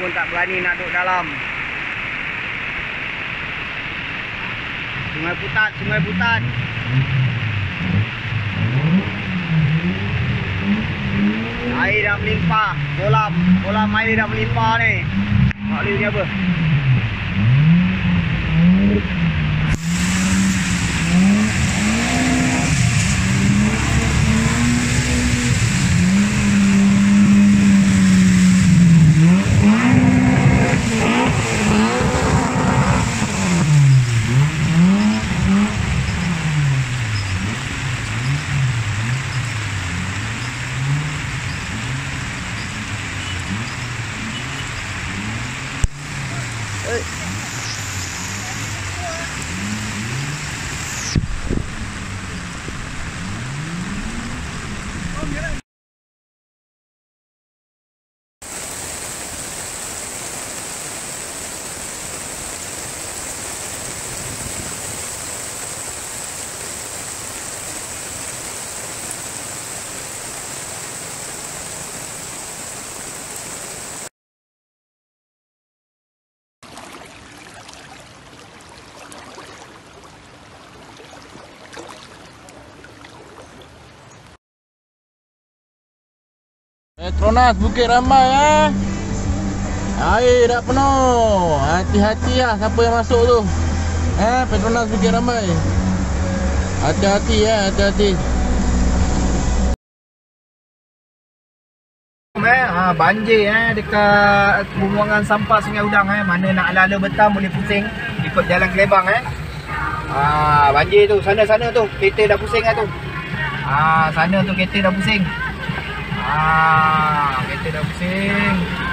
pun tak berani nak duduk dalam. Sungai Putat, Sungai Putat. Air dah melimpah, kolam air dah melimpah ni. Mak Liu ni apa? Petronas Bukit Rambai air dah penuh. Hati-hati lah siapa yang masuk tu. Petronas Bukit Rambai. Hati-hati hati-hati. Banjir dekat pembuangan sampah Sungai Udang mana nak ala-ala betam boleh pusing ikut jalan Kelebang banjir tu sana tu kereta dah pusing tu. Sana tu kereta dah pusing. Kereta dah pusing.